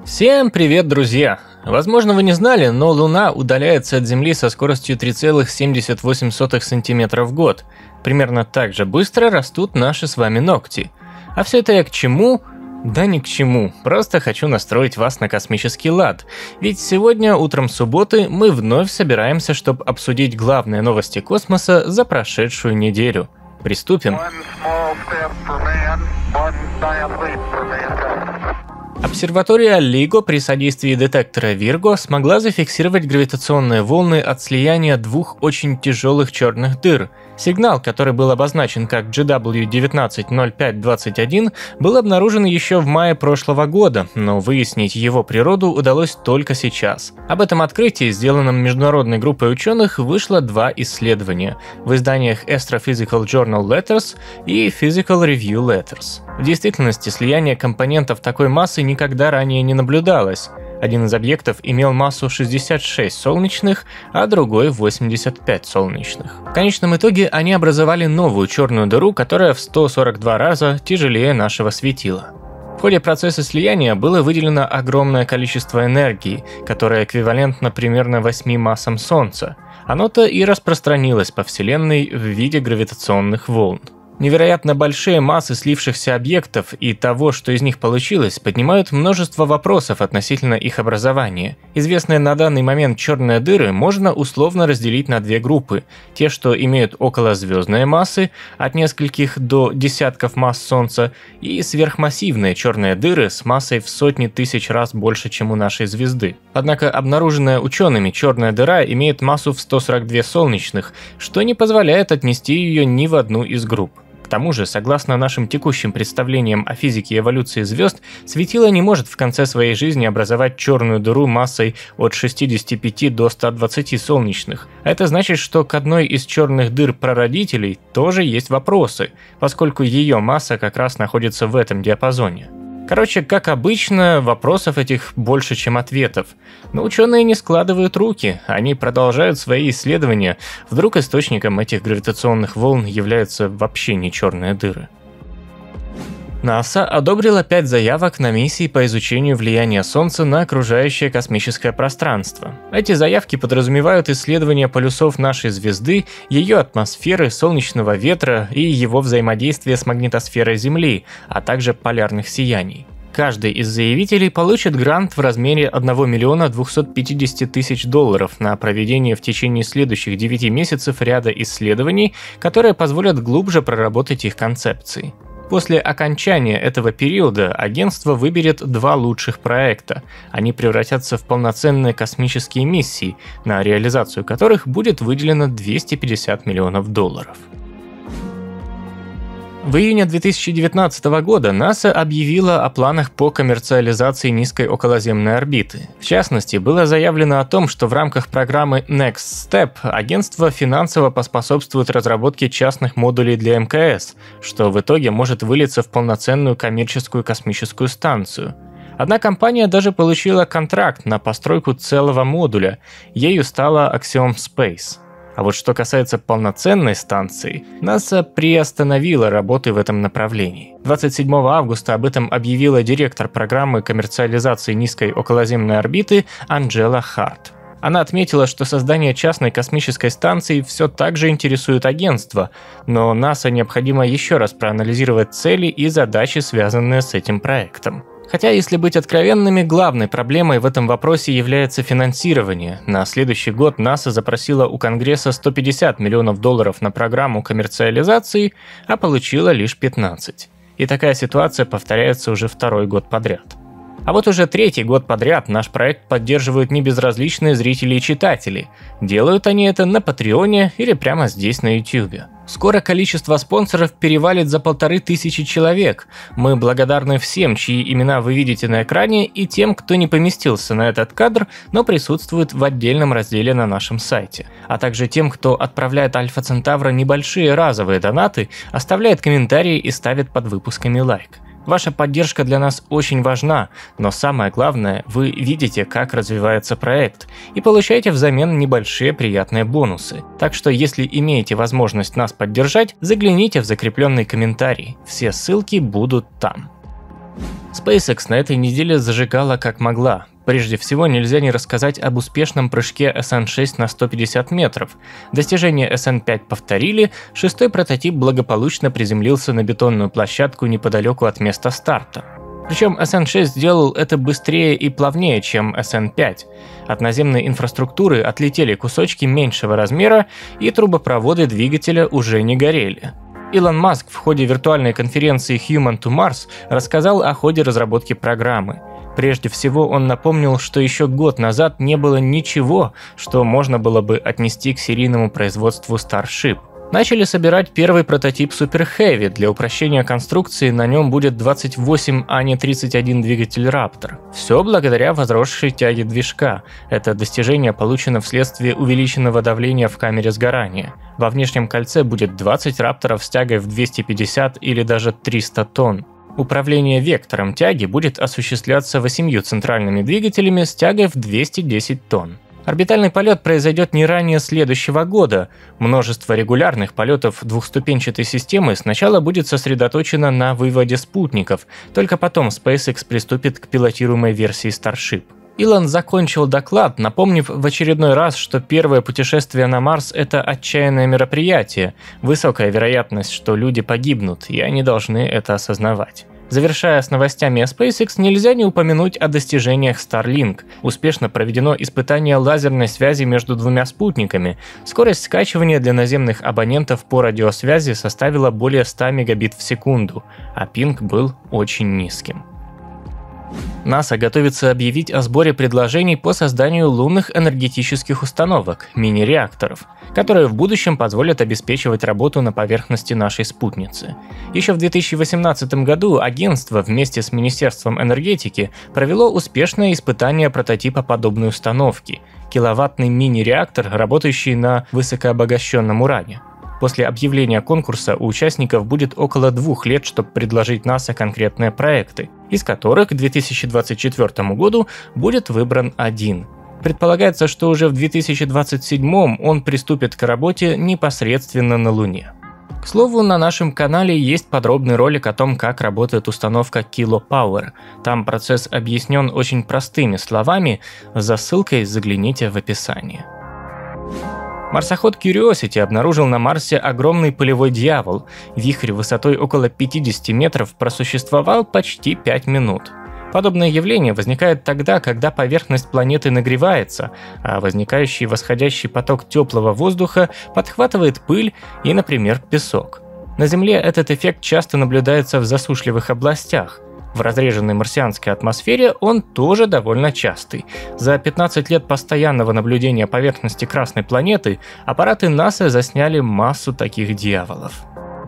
Всем привет, друзья! Возможно, вы не знали, но Луна удаляется от Земли со скоростью 3,78 см в год. Примерно так же быстро растут наши с вами ногти. А все это я к чему? Да ни к чему, просто хочу настроить вас на космический лад. Ведь сегодня, утром субботы, мы вновь собираемся, чтобы обсудить главные новости космоса за прошедшую неделю. Приступим. Обсерватория LIGO при содействии детектора Virgo смогла зафиксировать гравитационные волны от слияния двух очень тяжелых черных дыр. Сигнал, который был обозначен как GW190521, был обнаружен еще в мае прошлого года, но выяснить его природу удалось только сейчас. Об этом открытии, сделанном международной группой ученых, вышло два исследования в изданиях Astrophysical Journal Letters и Physical Review Letters. В действительности слияние компонентов такой массы никогда ранее не наблюдалось. Один из объектов имел массу 66 солнечных, а другой 85 солнечных. В конечном итоге они образовали новую черную дыру, которая в 142 раза тяжелее нашего светила. В ходе процесса слияния было выделено огромное количество энергии, которое эквивалентно примерно 8 массам Солнца. Оно-то и распространилось по Вселенной в виде гравитационных волн. Невероятно большие массы слившихся объектов и того, что из них получилось, поднимают множество вопросов относительно их образования. Известные на данный момент черные дыры можно условно разделить на две группы. Те, что имеют околозвездные массы, от нескольких до десятков масс Солнца, и сверхмассивные черные дыры с массой в сотни тысяч раз больше, чем у нашей звезды. Однако обнаруженная учеными черная дыра имеет массу в 142 солнечных, что не позволяет отнести ее ни в одну из групп. К тому же, согласно нашим текущим представлениям о физике эволюции звезд, светило не может в конце своей жизни образовать черную дыру массой от 65 до 120 солнечных. А это значит, что к одной из черных дыр прародителей тоже есть вопросы, поскольку ее масса как раз находится в этом диапазоне. Короче, как обычно, вопросов этих больше, чем ответов. Но ученые не складывают руки, они продолжают свои исследования. Вдруг источником этих гравитационных волн являются вообще не черные дыры. НАСА одобрила 5 заявок на миссии по изучению влияния Солнца на окружающее космическое пространство. Эти заявки подразумевают исследование полюсов нашей звезды, ее атмосферы, солнечного ветра и его взаимодействия с магнитосферой Земли, а также полярных сияний. Каждый из заявителей получит грант в размере $1 250 000 на проведение в течение следующих 9 месяцев ряда исследований, которые позволят глубже проработать их концепции. После окончания этого периода агентство выберет 2 лучших проекта. Они превратятся в полноценные космические миссии, на реализацию которых будет выделено $250 миллионов. В июне 2019 года НАСА объявила о планах по коммерциализации низкой околоземной орбиты. В частности, было заявлено о том, что в рамках программы Next Step агентство финансово поспособствует разработке частных модулей для МКС, что в итоге может вылиться в полноценную коммерческую космическую станцию. Одна компания даже получила контракт на постройку целого модуля, ею стала Axiom Space. А вот что касается полноценной станции, НАСА приостановила работы в этом направлении. 27 августа об этом объявила директор программы коммерциализации низкой околоземной орбиты Анджела Харт. Она отметила, что создание частной космической станции все так же интересует агентство, но НАСА необходимо еще раз проанализировать цели и задачи, связанные с этим проектом. Хотя, если быть откровенными, главной проблемой в этом вопросе является финансирование. На следующий год НАСА запросила у Конгресса $150 миллионов на программу коммерциализации, а получила лишь 15. И такая ситуация повторяется уже 2-й год подряд. А вот уже 3-й год подряд наш проект поддерживают небезразличные зрители и читатели. Делают они это на Патреоне или прямо здесь на YouTube. Скоро количество спонсоров перевалит за 1500 человек. Мы благодарны всем, чьи имена вы видите на экране, и тем, кто не поместился на этот кадр, но присутствует в отдельном разделе на нашем сайте. А также тем, кто отправляет Альфа Центавра небольшие разовые донаты, оставляет комментарии и ставит под выпусками лайк. Ваша поддержка для нас очень важна, но самое главное, вы видите, как развивается проект, и получаете взамен небольшие приятные бонусы. Так что, если имеете возможность нас поддержать, загляните в закрепленный комментарий, все ссылки будут там. SpaceX на этой неделе зажигала как могла. Прежде всего, нельзя не рассказать об успешном прыжке SN6 на 150 метров. Достижение SN5 повторили, шестой прототип благополучно приземлился на бетонную площадку неподалеку от места старта. Причем SN6 сделал это быстрее и плавнее, чем SN5. От наземной инфраструктуры отлетели кусочки меньшего размера, и трубопроводы двигателя уже не горели. Илон Маск в ходе виртуальной конференции Human to Mars рассказал о ходе разработки программы. Прежде всего, он напомнил, что еще год назад не было ничего, что можно было бы отнести к серийному производству Starship. Начали собирать первый прототип Super Heavy. Для упрощения конструкции на нем будет 28, а не 31 двигатель Raptor. Все благодаря возросшей тяге движка. Это достижение получено вследствие увеличенного давления в камере сгорания. Во внешнем кольце будет 20 рапторов с тягой в 250 или даже 300 тонн. Управление вектором тяги будет осуществляться 8 центральными двигателями с тягой в 210 тонн. Орбитальный полет произойдет не ранее следующего года. Множество регулярных полетов двухступенчатой системы сначала будет сосредоточено на выводе спутников, только потом SpaceX приступит к пилотируемой версии Starship. Илон закончил доклад, напомнив в очередной раз, что первое путешествие на Марс – это отчаянное мероприятие, высокая вероятность, что люди погибнут, и они должны это осознавать. Завершая с новостями о SpaceX, нельзя не упомянуть о достижениях Starlink. Успешно проведено испытание лазерной связи между двумя спутниками. Скорость скачивания для наземных абонентов по радиосвязи составила более 100 мегабит в секунду, а пинг был очень низким. НАСА готовится объявить о сборе предложений по созданию лунных энергетических установок, мини-реакторов, которые в будущем позволят обеспечивать работу на поверхности нашей спутницы. Еще в 2018 году агентство вместе с Министерством энергетики провело успешное испытание прототипа подобной установки – киловаттный мини-реактор, работающий на высокообогащенном уране. После объявления конкурса у участников будет около 2 лет, чтобы предложить НАСА конкретные проекты, из которых к 2024 году будет выбран один. Предполагается, что уже в 2027 он приступит к работе непосредственно на Луне. К слову, на нашем канале есть подробный ролик о том, как работает установка Kilopower. Там процесс объяснен очень простыми словами, за ссылкой загляните в описание. Марсоход Curiosity обнаружил на Марсе огромный пылевой дьявол. Вихрь высотой около 50 метров просуществовал почти 5 минут. Подобное явление возникает тогда, когда поверхность планеты нагревается, а возникающий восходящий поток теплого воздуха подхватывает пыль и, например, песок. На Земле этот эффект часто наблюдается в засушливых областях. В разреженной марсианской атмосфере он тоже довольно частый. За 15 лет постоянного наблюдения поверхности Красной планеты аппараты НАСА засняли массу таких дьяволов.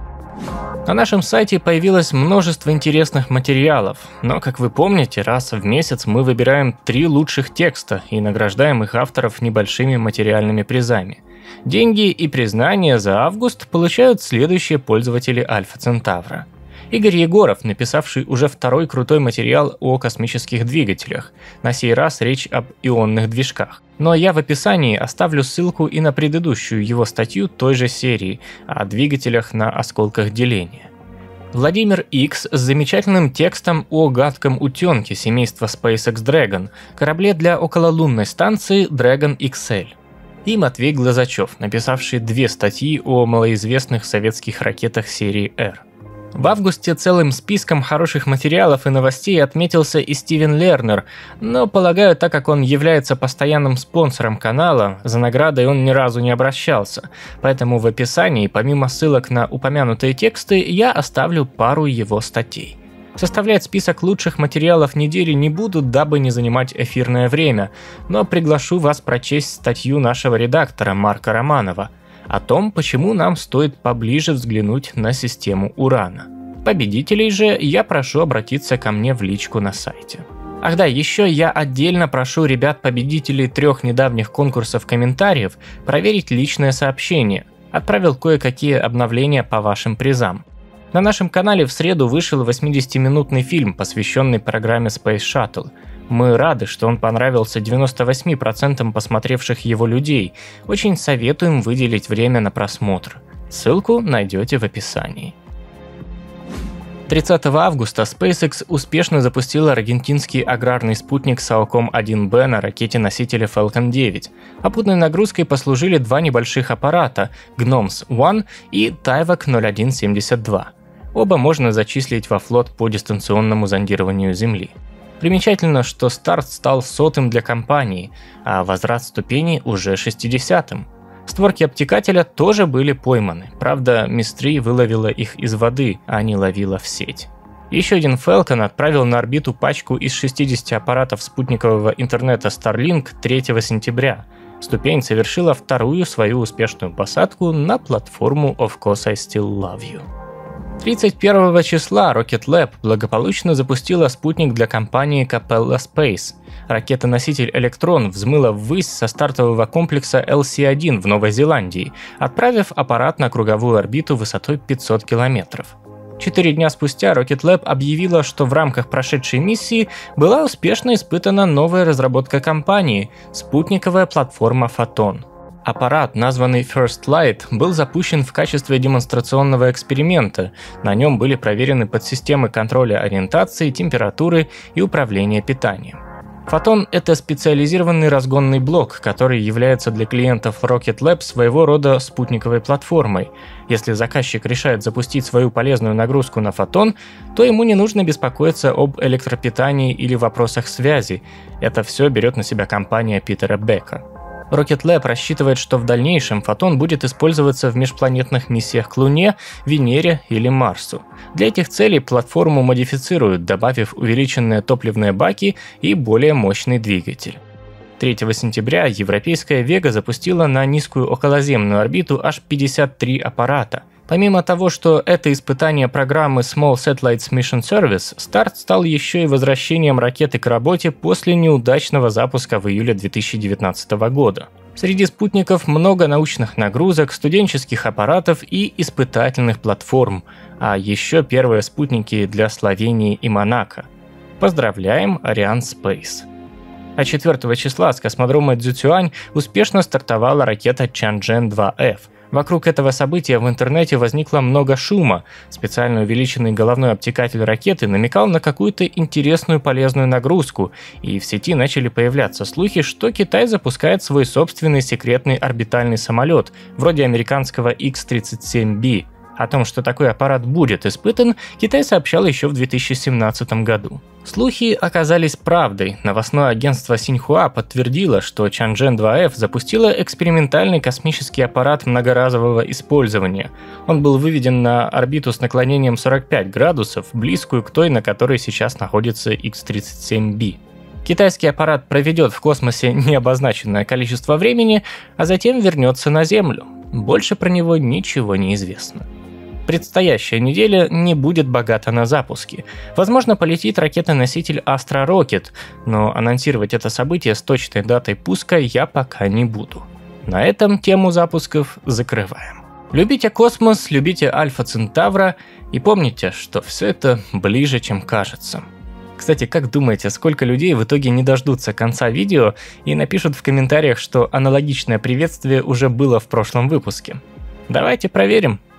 На нашем сайте появилось множество интересных материалов, но, как вы помните, раз в месяц мы выбираем 3 лучших текста и награждаем их авторов небольшими материальными призами. Деньги и признание за август получают следующие пользователи Альфа Центавра. Игорь Егоров, написавший уже 2-й крутой материал о космических двигателях. На сей раз речь об ионных движках. Но я в описании оставлю ссылку и на предыдущую его статью той же серии о двигателях на осколках деления. Владимир Икс с замечательным текстом о гадком утенке семейства SpaceX Dragon, корабле для окололунной станции Dragon XL. И Матвей Глазачев, написавший 2 статьи о малоизвестных советских ракетах серии R. В августе целым списком хороших материалов и новостей отметился и Стивен Лернер, но, полагаю, так как он является постоянным спонсором канала, за наградой он ни разу не обращался, поэтому в описании, помимо ссылок на упомянутые тексты, я оставлю пару его статей. Составлять список лучших материалов недели не буду, дабы не занимать эфирное время, но приглашу вас прочесть статью нашего редактора Марка Романова о том, почему нам стоит поближе взглянуть на систему Урана. Победителей же я прошу обратиться ко мне в личку на сайте. Ах да, еще я отдельно прошу ребят-победителей 3 недавних конкурсов комментариев проверить личное сообщение. Отправил кое-какие обновления по вашим призам. На нашем канале в среду вышел 80-минутный фильм, посвященный программе Space Shuttle. Мы рады, что он понравился 98% посмотревших его людей. Очень советуем выделить время на просмотр. Ссылку найдете в описании. 30 августа SpaceX успешно запустила аргентинский аграрный спутник Saucom-1B на ракете-носителе Falcon 9. Попутной нагрузкой послужили два небольших аппарата GNOMS-1 и Tyvak 0172. Оба можно зачислить во флот по дистанционному зондированию Земли. Примечательно, что старт стал 100-м для компании, а возврат ступеней уже 60-м. Створки обтекателя тоже были пойманы, правда, Мистри выловила их из воды, а не ловила в сеть. Еще один Falcon отправил на орбиту пачку из 60 аппаратов спутникового интернета Starlink 3 сентября. Ступень совершила вторую свою успешную посадку на платформу Of Course I Still Love You. 31 числа Rocket Lab благополучно запустила спутник для компании Capella Space. Ракета-носитель «Электрон» взмыла ввысь со стартового комплекса LC-1 в Новой Зеландии, отправив аппарат на круговую орбиту высотой 500 километров. 4 дня спустя Rocket Lab объявила, что в рамках прошедшей миссии была успешно испытана новая разработка компании – спутниковая платформа Photon. Аппарат, названный First Light, был запущен в качестве демонстрационного эксперимента. На нем были проверены подсистемы контроля ориентации, температуры и управления питанием. Photon — это специализированный разгонный блок, который является для клиентов Rocket Lab своего рода спутниковой платформой. Если заказчик решает запустить свою полезную нагрузку на Photon, то ему не нужно беспокоиться об электропитании или вопросах связи. Это все берет на себя компания Питера Бека. Rocket Lab рассчитывает, что в дальнейшем Photon будет использоваться в межпланетных миссиях к Луне, Венере или Марсу. Для этих целей платформу модифицируют, добавив увеличенные топливные баки и более мощный двигатель. 3 сентября европейская Vega запустила на низкую околоземную орбиту аж 53 аппарата. Помимо того, что это испытание программы Small Satellites Mission Service, старт стал еще и возвращением ракеты к работе после неудачного запуска в июле 2019 года. Среди спутников много научных нагрузок, студенческих аппаратов и испытательных платформ, а еще первые спутники для Словении и Монако. Поздравляем, Ariane Space! А 4 числа с космодрома Цзюцюань успешно стартовала ракета Чанчжэн-2F. Вокруг этого события в интернете возникло много шума. Специально увеличенный головной обтекатель ракеты намекал на какую-то интересную полезную нагрузку, и в сети начали появляться слухи, что Китай запускает свой собственный секретный орбитальный самолет, вроде американского X-37B. О том, что такой аппарат будет испытан, Китай сообщал еще в 2017 году. Слухи оказались правдой. Новостное агентство Синьхуа подтвердило, что Чанчжэн-2F запустила экспериментальный космический аппарат многоразового использования. Он был выведен на орбиту с наклонением 45 градусов, близкую к той, на которой сейчас находится X-37B. Китайский аппарат проведет в космосе необозначенное количество времени, а затем вернется на Землю. Больше про него ничего не известно. Предстоящая неделя не будет богата на запуски. Возможно, полетит ракета-носитель Astra Rocket, но анонсировать это событие с точной датой пуска я пока не буду. На этом тему запусков закрываем. Любите космос, любите Альфа Центавра и помните, что все это ближе, чем кажется. Кстати, как думаете, сколько людей в итоге не дождутся конца видео и напишут в комментариях, что аналогичное приветствие уже было в прошлом выпуске? Давайте проверим.